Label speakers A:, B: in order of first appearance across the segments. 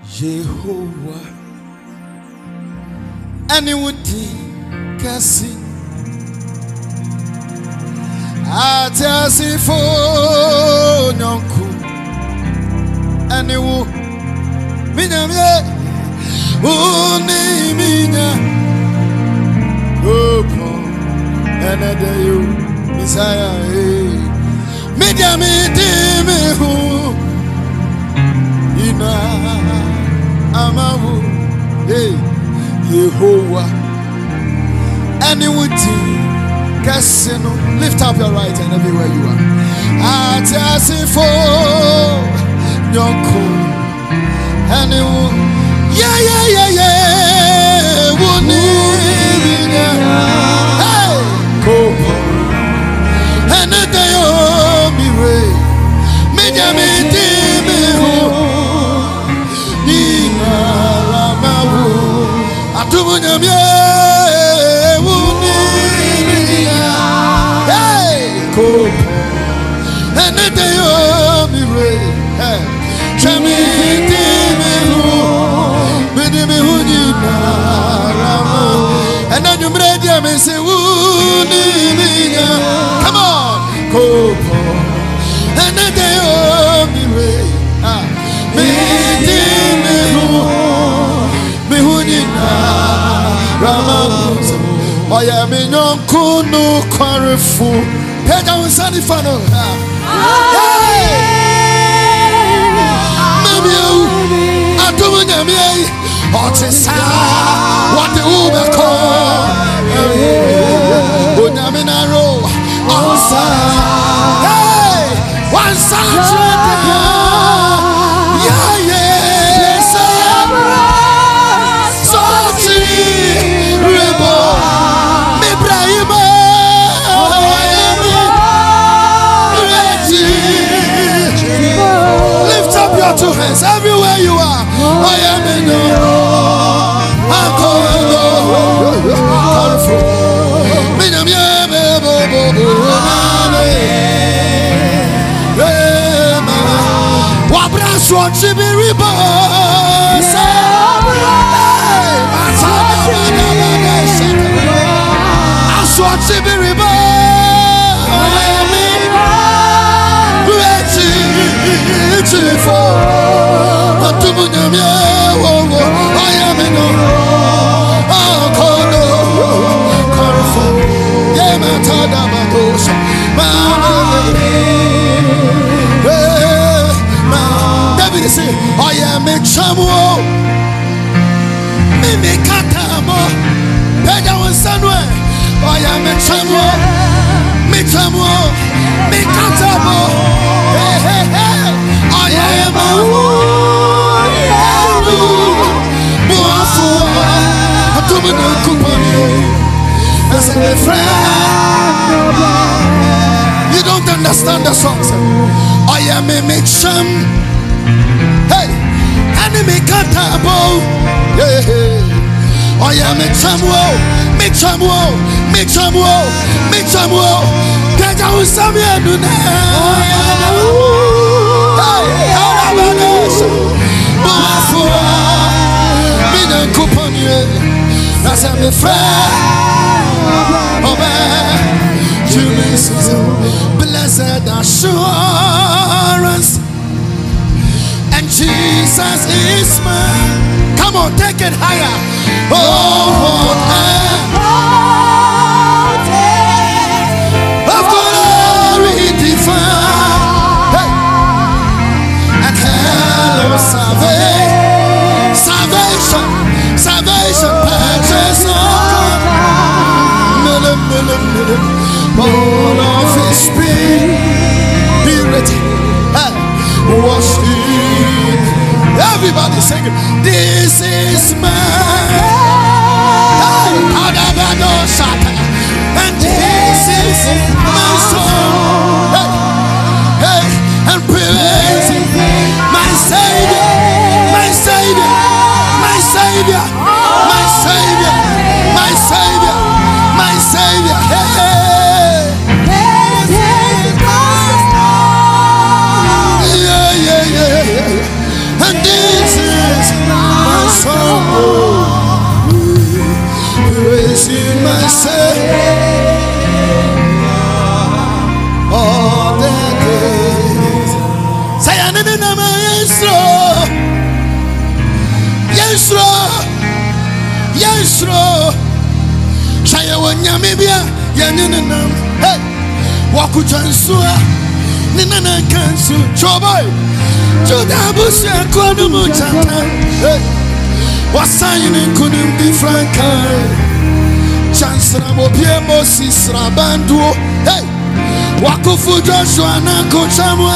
A: Jehovah, anybody can see. Atasi for nyonku, anyone, minyamye, uni minya, opo, another you, Messiah, minyamye dimihu, ina amahu, Yehovah, anyone. Casino, lift up your right hand everywhere you are. Atasifo, Nyonko, anyone, yeah, Wuni, hey, Kopo, Anadayo, Mire, Mediamiti, Nina, Ramawu, Atumunyamye. And the day of me, Chami, and then you made them and say, come on, Copo, and the day of me, I am in your Kuno Quarifu. Pega o sanifano. Maybe you are doing a me. Otisa, what the Uber call. Unaminaro. Osa. Hey, one side. Two hands everywhere you are. I am in David say, I am a chamo, Mimi Katamo, Peda was somewhere. I am a chamo, Mitamo, Mikatamo, hey, I am a friend. You don't understand the songs. I am a mixum. Hey, enemy catabo. I am a chamuo. Get out some that's a friend. Blessed assurance, and Jesus is mine. Come on, take it higher. Oh, of glory divine, hey. And hello salvation, purchase of all of His Spirit, wash in. Everybody sing. This is mine. And this is my song. Hey, and praising my Savior, my Savior, my Savior, my Savior, my Savior, my Savior. Hey, yeah. And this is slow. Shaya Wanyamibia, Yaninam, hey, Wakuchansua, Nina Kansu, Choboy, Jodabusha, Konumuchata, hey, Wasayin couldn't be frank. Chancellor Mobie Moses Rabandu, hey, Wakufu Joshua Nako Chamwe,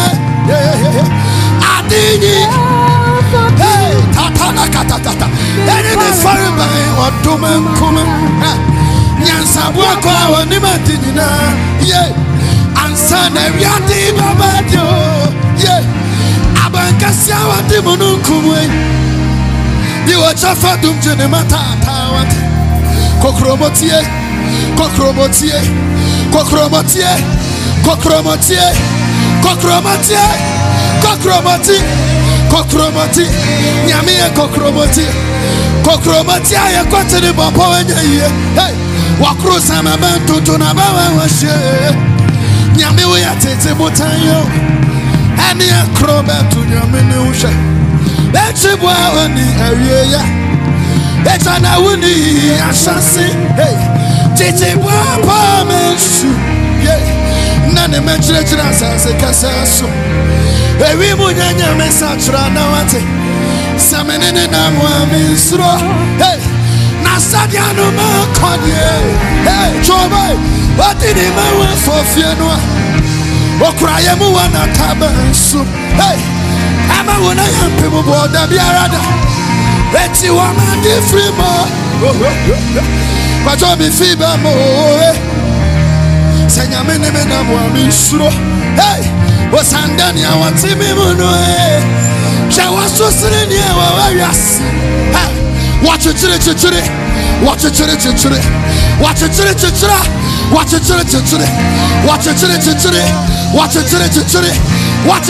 A: Adini, hey, Tatana Katata, enemy fire by or Duman Kuman, Yansabwako, Nimatina, yeah, and San Ariati Babadio, yeah, Abankasia Dimonukwe, you are Chafadum Jenimata. Kokromotie, kokromotie, kokromotie, kokromotie, kokromotie, kokromoti, kokromoti, nyamie kokromoti, kokromoti aye kwatini babo wenye ye, hey, wakrusa mabantu tunabawa washe, nyami uya tete mutanyo, eni ya krobe tu nyamini ushe, echibwa wani awie ya, Echana wuni ashasi, hey, Titi Papa Meshu, yeah, Nane Mechra Sase Casaso, Ewi Munyanya Messatra Nawate, Samanina Namwa, hey, Nasadiano Maconye, hey, Chobai, what did he want for Fianua? Okrayamu wana tabansu, hey, Ama wana yampimu boda biarada. Betty woman different more. But I'll be feeble more. Say I'm in the middle. Hey, what's Andania? What's in me? Watch it, watch it, watch it, watch it, watch it, watch it, watch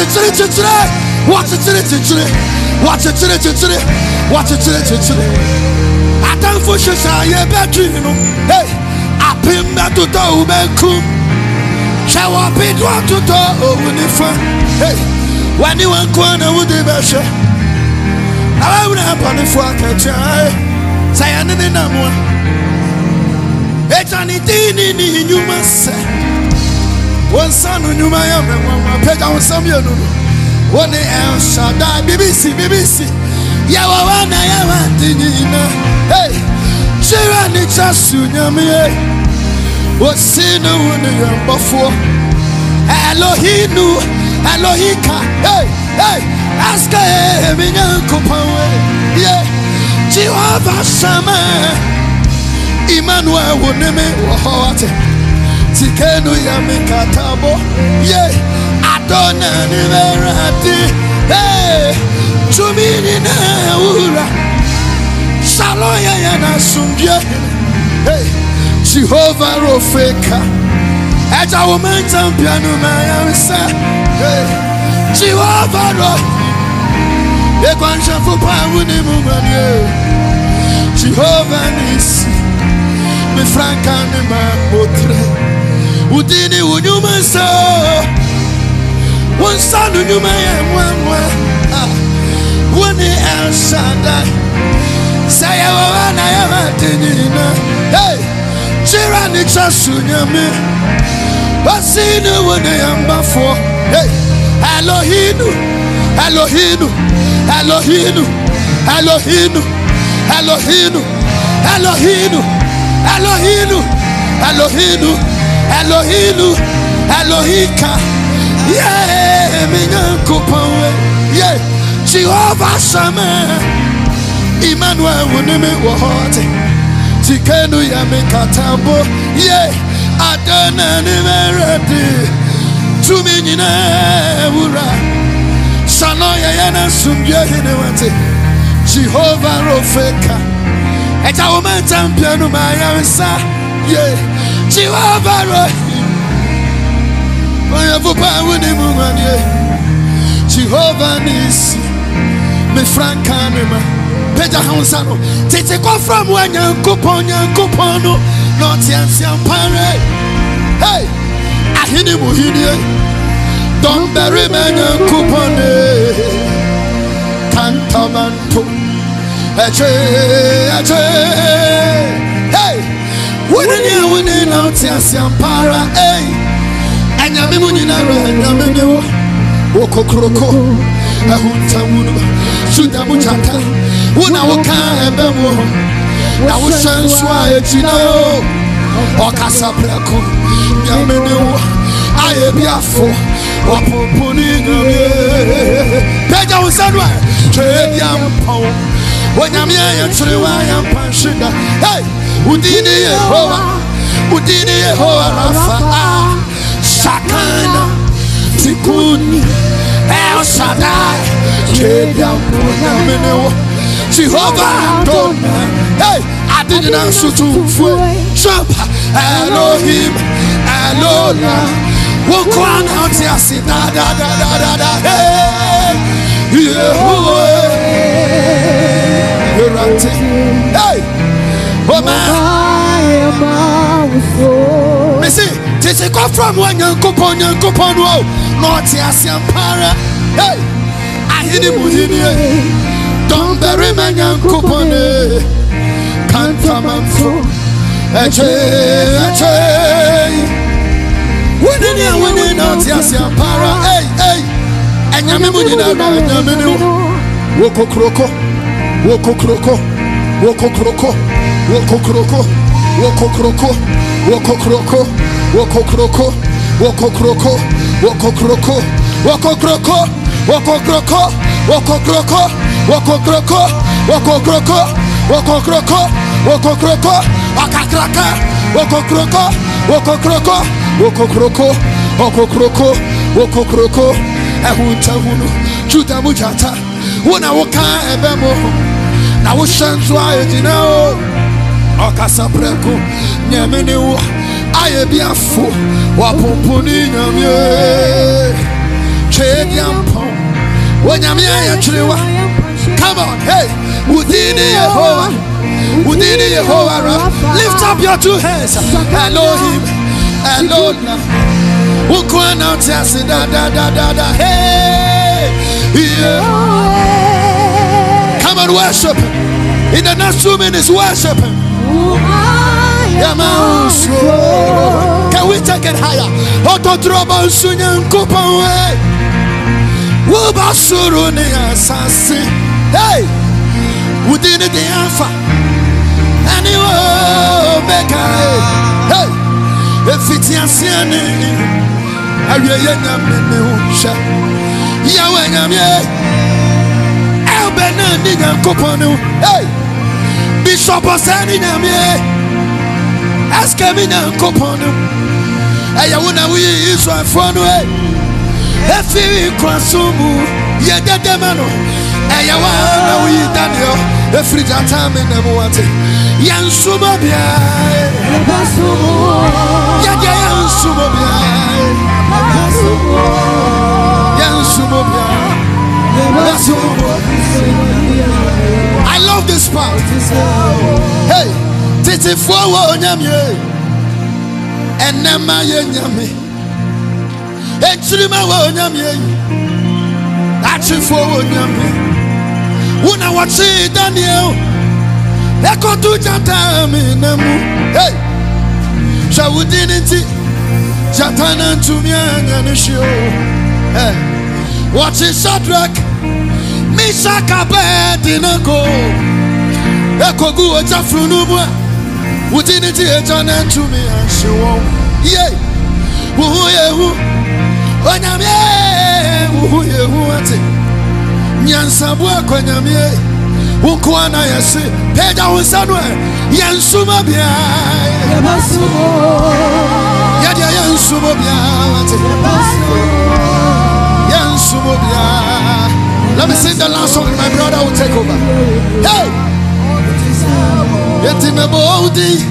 A: it, I don't for sure. I bet you know. Hey, I pin that to do Benku. Shall I be drawn to do when if hey, when you want corner with the best. I would have on the fuck a child. Say, I didn't know one. It's anything in you must say. One son who knew my own, one pet on some you know. One else shall die. BBC. Yawana Yamantina. Hey, Chirani Chasunyami. What's in the one before? Elohinu, Elohika. Hey, ask him in Yankopawe. Yeah, Jehovah Shama. Emmanuel Wuneme Wahate. Tikenu Yamikatabo. Yeah, Adona Niverati. Hey, Chumini na ura. Shaloya yana sumbye. Hey, Jehovah Rofeka. Eja woman champion maya wisa. Hey, Jehovah Ro. Ekwansha fupa wuni mumanye. Jehovah Nisi. Me franka ni mamotre. Udini unyuma so. One son you may have one El Shaddai. Say, I am a dinner. Hey, Chirani Chasunyami. But see no one I am before. Hey, Elohinu, Elohinu, Elohinu, Elohinu, Elohinu, Elohinu, Elohinu, Elohinu, Elohinu, Elohika. Yeah, yeah, Jehovah Shammah, Emmanuel Wuneme Wahate, Tikenu Yamikatabo, yeah, Adana Nimerati, Tumina Wura, Shanoya Yana Sumya Hinewate, Jehovah Rofeka, and our man champion, my answer, yeah, Jehovah Rofeka. Jehovah Nisi, me frankanema, Peja Hansano, take off from when you coupon, not Yansian Pare. Hey, I hit him with you. Don't bury me a coupon, Cantamanto, Ache, you winning out yes ampara eh anya me munina anya me wo okokroko ahuntamuno suda muchata una woka ebemo na wo shanso a etina o okasabrako nyame ne wo aye biafo wapopuni nyame peja usanwa twediampon wonyame ayetrewa yampanshinda hey udini Yehowa Rafa Shakana Tikuni El Shaddai twediampon nyame ne wo Jehovah Adonai hey I didn't answer to Trump Elohim Elola won't out here see da hey Yehovah hey oh man me see this is come from one young coupon wo not here see ampara hey I hear him don't bury my young coupon can't come up for winning out yes ampara hey and yame munina nyame ne wokokroko ehuntamuno chuta mujata una woka ebemo na wo shanso ayedina o okasabreko nyame ne wo aye biafo wapomponi nyame twediampon wonyame ayetrewa come on hey udini Yehowa lift up your two hands Elohim Elola ukwana utasi da hey yeah. Come on worship him in the next 2 minutes worship him can we take it higher ototroba sunyan kupawe wubasuru ni asasi hey udini the alpha anyway meka hey efitiasiane awiye nyame ne husha yawe nyame elbena ni nyankoponu hey bishop osani nyame askemi nyankoponu ayawuna wi Israel fonu hey efi kwasumu yededemano ayawana wi Daniel efri jatame ne muwate yansumo bia yansumo bia I love this part. Hey, titi fo nyamye enema ye nyame entrima wo nyamye achi fo nyamye una wachi Daniel ekotu jata mi nemu hey shawudiniti jatana ntumia nyanishio hey wachi Shadrach Meshach Abednego ekogu ojafrunumwa udiniti ejana ntumia shiwo yeah wuyehu onyamye wuyehu ate nyansabu akonyamye ukwana yesi peda unsanwe yansuma bia yadia yansuma bia ate yansuma bia. Let me sing the last song and my brother will take over. Hey! Yeti mebodi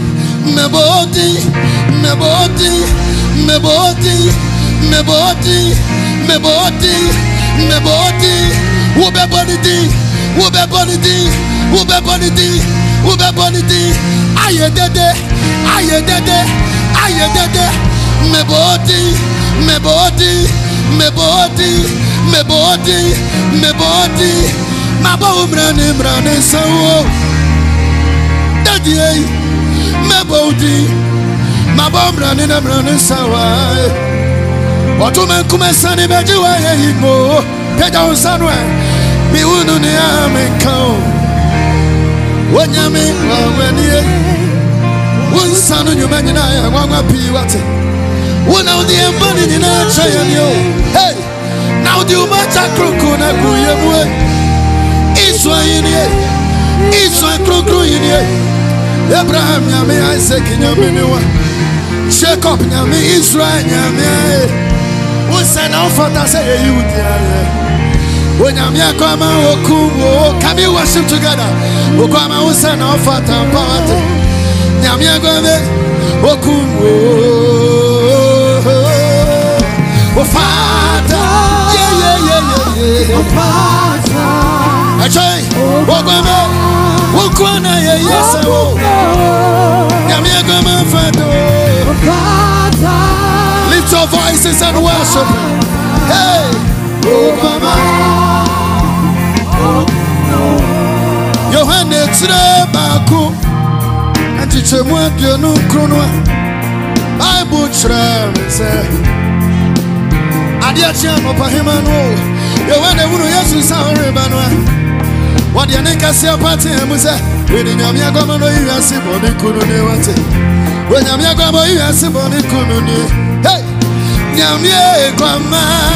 A: mabo mrane sawo dadie mebodi My bomb running a running sour. What woman come and sunny better way you go. Get down somewhere. Be one on the arm and come. When you mean, when you one son on your man and I want to be what one out the money in a giant yo. Hey, now do much a crook on a boy. It's why in here. It's why crook in here. Abraham, Yami, Isaac, Yami, Jacob, Yami, Israel, Yami. Who sent out for that? Say you, when Yami come out, can we worship together? Who come out, send out for that party? Yami, oh, Father, yeah. Oh, Father, I try. Wokwana yes oh Yami gama fado lift your voices and worship. Hey Obama Yohane Trebako Antichemu abionu krono Bible tram say Adiachi amopahema no Yohane wunu Yesu sawre banwa what the Anikasi party and was when Yamia Gomano you are Siboni Kununi wate. When Yamia Gomo you are Siboni Kununi. Hey Yamia Goma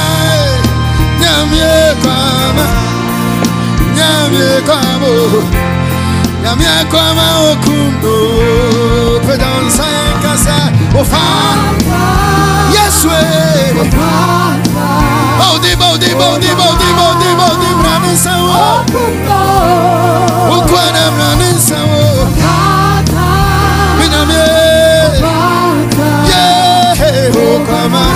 A: Yamia Goma Yamia Gomo Yamia Goma Okundo Pedon Sayankasa Ofa Yes way Bodi Brani Sawo Ukwana Brani Sawo Miname Yeah Okama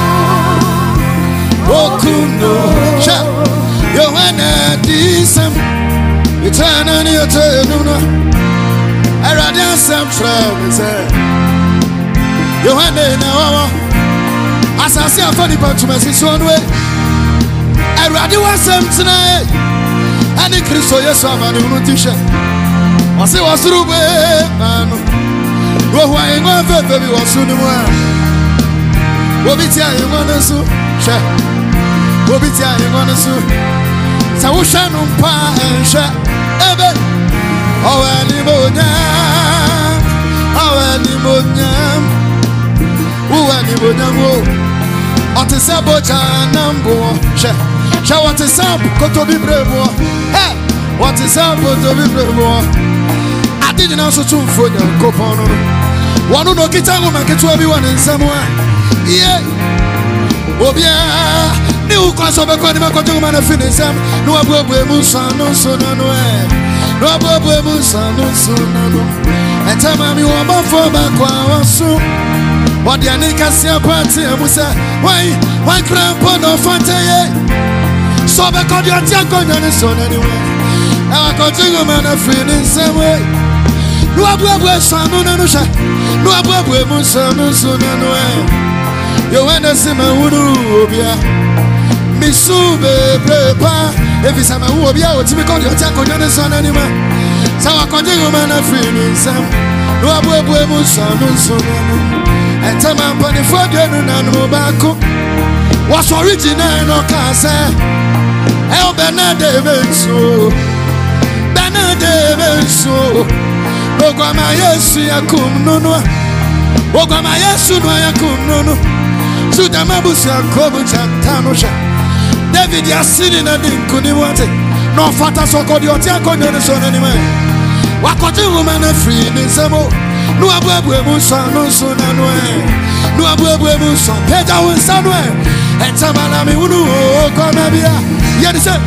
A: Okundo Sha Yohana Disam Itana ni Otenuna Aradia Sam Travis Yohana na wawa Asasi afani pantumasi sonwe Eradi wasem tonight Ani Kristo Yesu amani unutisha Wasi wasurube manu Rohwa ingwa febebi wasuni mwa Wobitia ingwa nesu She Wobitia ingwa nesu Sawusha numpa enshe Ebe Awe ni monyam Awe ni monyam Uwe ni monyam Otisebo chanambo She what is up? Koto bi brebo. Hey, what is up? Koto bi brebo. I didn't also tune for the coupon. One no kitango man ketu everyone in somewhere. Yeah. Obia. New class of a quantum koto man finish them. No abwe musa no so no no abwe musa no so no. And tell me you are for back wa so. What the Anikasi party musa. Why grandpa no fante. So because you are taking on the son anyway. I continue man a free in some way. No abwe son no sha. No abwe musa no so no way. You want to see my wudu obia. Misube prepa. If it's a obia, what's because you are taking on the son anyway. So I continue man a free in some. No abwe musa no so no. And tell my money for the no bako. What's original no can say. El Benadevenso Ogama Yesu yakum nono Ogama Yesu no yakum nono Sudamabusi yakobu chantano sha David yasini na dinkuni wate No fata soko dioti yako nyone son anyway Wakoti umana free ni semo No abwebwe musa no sona noe No abwebwe musa Peja unsa noe Entamana mi unu ogama bia Yet say,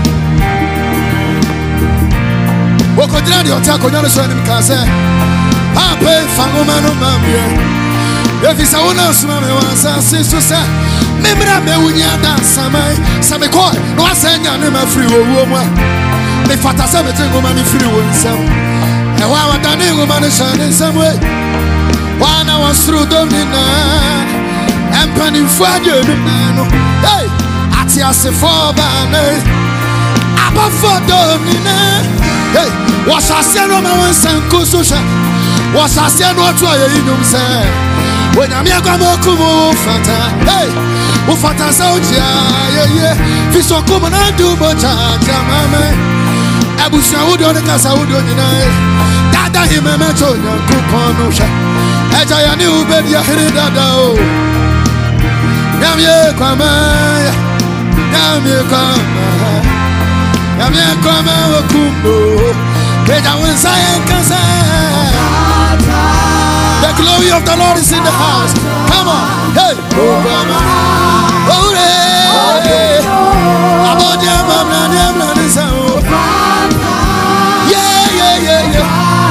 A: what could you attack on your son in Casa? I pay Fangomano Mambia. If it's a one of was a sister, maybe I may win your dance. Some call, no, I send your name a free woman. The fatter 17 woman in free oneself. And while I'm done, woman is shining some way. One I was through the night and penny for you. Hey! Atiase for bane abafo domine hey wasase no ma wansan kososha wasase no to aye inum se when I'm Yagamokumo Fata, hey, Ufata Saudia, yeah, Fisokuma and do Bota, Jamame, Abusa Udo, the Casa Udo, Dada him a metro, Kuponusha, as I knew, but you hit it out. Yamye Kwama, Yamye Kwama, Yamye Kwama, Kumbo, Peja Winsai Kasa. The glory of the Lord is in the house. Come on, hey, yeah.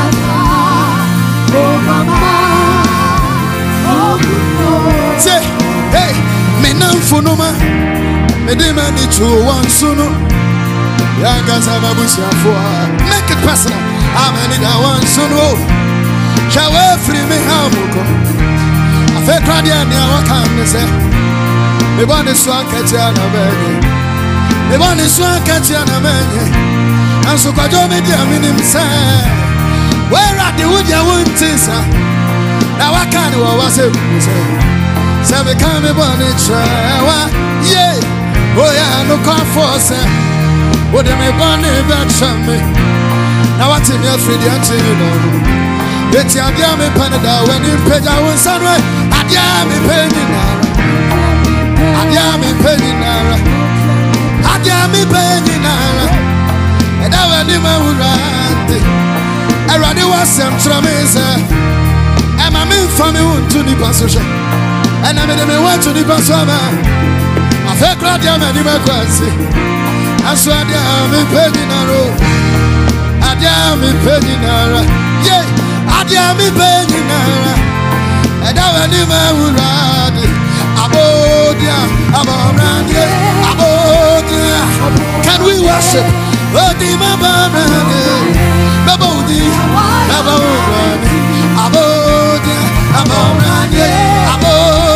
A: Say, hey, me nam funuma, me dema ni true one sunu. Yagaza babusia for make it personal. I'm in one sunu. Shall free me hamuko. I feel crowded and I can't say. The one is one catchana many. The one is one catchana many. And so could you make your minimum say? Where are the wood you won't say? Now I can't was it. Say, we can't be born in Trawa. Yea, boy, I no comfort. Would they be born in that? Now what's in your free until you know? It's a diamond panada when you pay our sunray. A diamond penny nara. A diamond penny nara. A diamond penny nara. And I went in my wood. I rather was some tremors. And I'm in from you to the passion. And I made me want to the passion. I felt glad you made me quasi. I saw a diamond penny nara. A diamond penny nara. Yeah. Adiami Benina, and I went in my wood. Abodia, Abodia, Abodia. Can we worship? Odima Banane, Babodi, Abodia, Abodia, Abodia, Abodia.